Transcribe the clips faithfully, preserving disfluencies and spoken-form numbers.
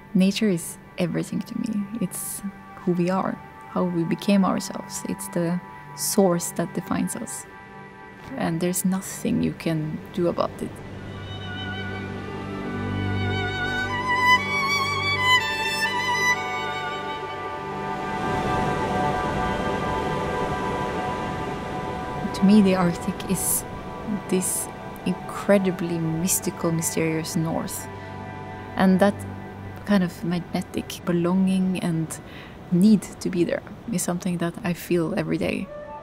Nature is everything to me. It's who we are, how we became ourselves. It's the source that defines us. And there's nothing you can do about it. To me, the Arctic is this incredibly mystical, mysterious north. And that kind of magnetic belonging and need to be there is something that I feel every day.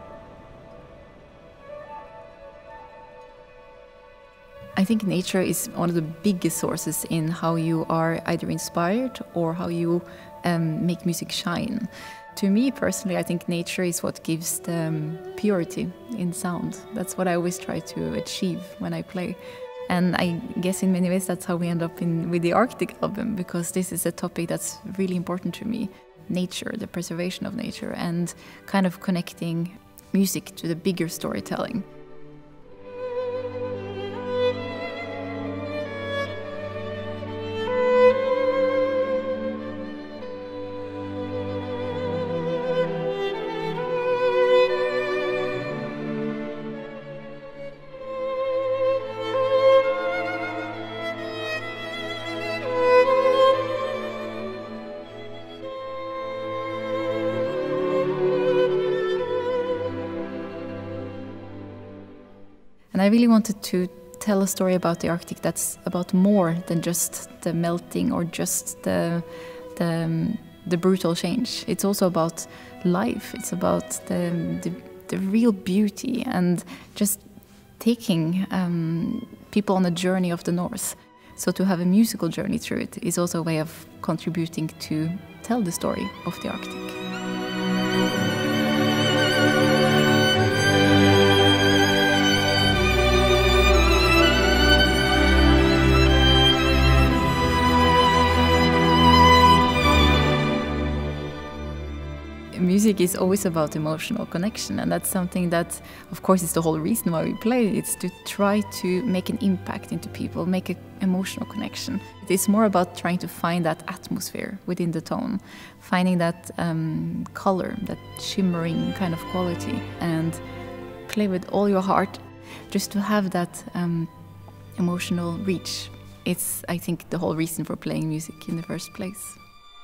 I think nature is one of the biggest sources in how you are either inspired or how you um, make music shine. To me personally, I think nature is what gives the um, purity in sound. That's what I always try to achieve when I play. And I guess in many ways that's how we end up in, with the Arctic album, because this is a topic that's really important to me. Nature, the preservation of nature, and kind of connecting music to the bigger storytelling. And I really wanted to tell a story about the Arctic that's about more than just the melting or just the, the, um, the brutal change. It's also about life. It's about the, the, the real beauty and just taking um, people on a journey of the North. So to have a musical journey through it is also a way of contributing to tell the story of the Arctic. Music is always about emotional connection, and that's something that, of course, is the whole reason why we play. It's to try to make an impact into people, make an emotional connection. It's more about trying to find that atmosphere within the tone, finding that um, color, that shimmering kind of quality, and play with all your heart, just to have that um, emotional reach. It's, I think, the whole reason for playing music in the first place.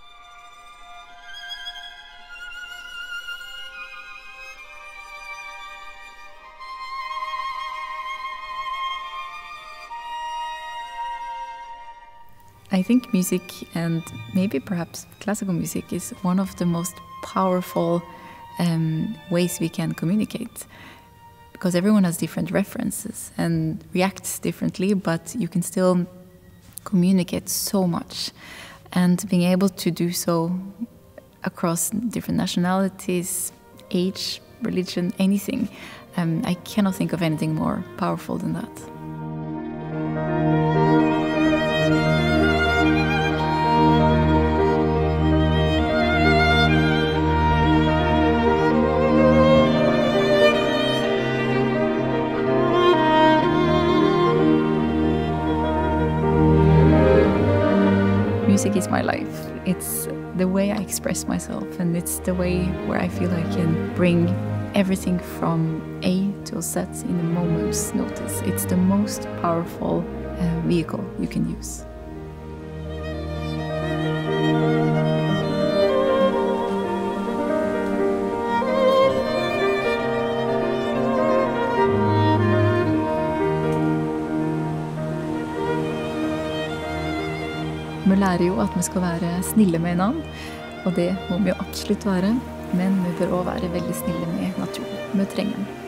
I think music, and maybe perhaps classical music, is one of the most powerful um, ways we can communicate. Because everyone has different references and reacts differently, but you can still communicate so much. And being able to do so across different nationalities, age, religion, anything, um, I cannot think of anything more powerful than that. Music is my life. It's the way I express myself, and it's the way where I feel I can bring everything from A to Z in a moment's notice. It's the most powerful uh, vehicle you can use. Vi lærer jo at vi skal være snille med hverandre, og det må vi jo absolutt være, men vi bør også være veldig snille med naturen. Vi trenger den.